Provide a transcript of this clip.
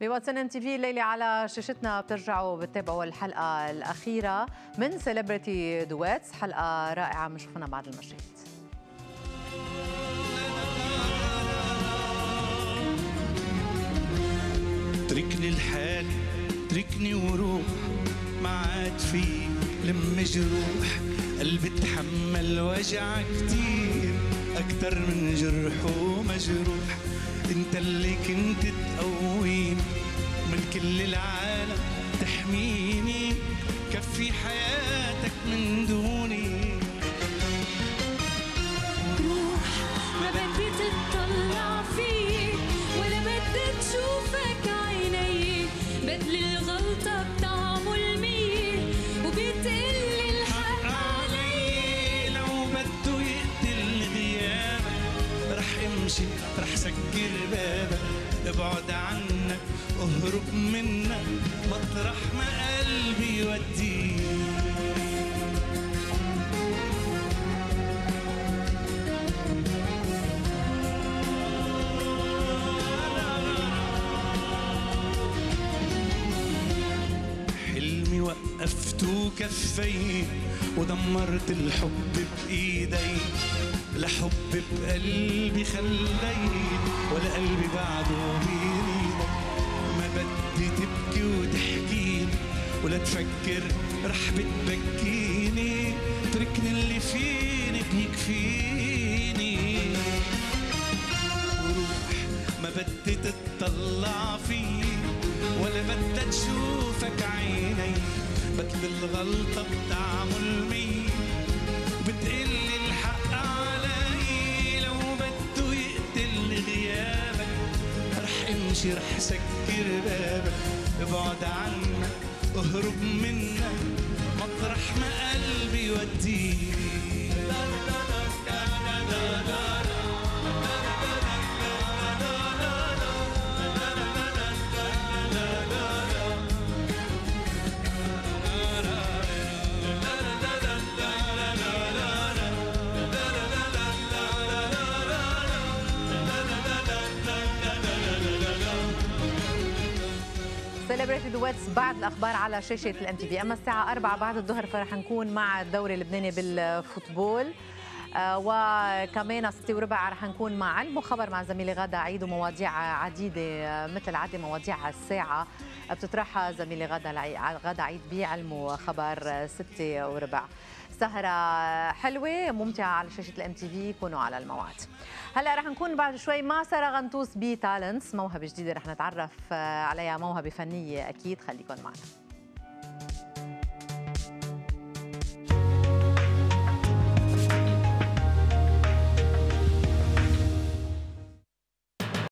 في واتساب ام تي في الليله على شاشتنا بترجعوا بتتابعوا الحلقه الاخيره من سيلبرتي دويتس، حلقه رائعه بنشوفنا بعد المشاهد. تركني لحالي، تركني وروح، ما عاد في لما جروح، قلبي تحمل وجع كتير أكتر من جرح ومجروح. انت اللي كنت تقويني من كل العالم تحميني، كفي حياتك من دوني. روح ما بدي تطلع فيك ولا بدي تشوفك عيني، بدلي الغلطة بتعمل مين وبتقلي الحق علي. لو بده يقتل غيابك رح امشي، رح سكر بابك، ابعد عنك اهرب منك مطرح ما قلبي يوديك. حلمي وقفته كفي ودمرت الحب بإيدي، لا حب بقلبي خلي ولا قلبي بعده بيريدك. ما بدي تبكي وتحكيني ولا تفكر رح بتبكيني، تركني اللي فيني بيكفيني. وروح ما بدي تطلع فيي ولا بدي تشوفك عيني، بدل الغلطة بتعمل مين بتقلي الحق علي. لو بده يقتل غيابك رح امشي، رح سكر بابك، ابعد عنك اهرب منك مطرح ما قلبي يوديك. سيلبرتي دويتس بعد الاخبار على شاشه الام تي في. اما الساعه 4 بعد الظهر فرح نكون مع الدوري اللبناني بالفوتبول، وكمان 6:15 رح نكون مع علم وخبر مع زميلي غادة عيد، ومواضيع عديده مثل عادة مواضيع الساعه بتطرحها زميلي غادة عيد بعلم وخبر 6:15. سهرة حلوة ممتعة على شاشة الام تي في، كونوا على الموعد. هلا رح نكون بعد شوي مع سارة غنطوس بتالنتس، موهبة جديدة رح نتعرف عليها، موهبة فنية أكيد، خليكم معنا.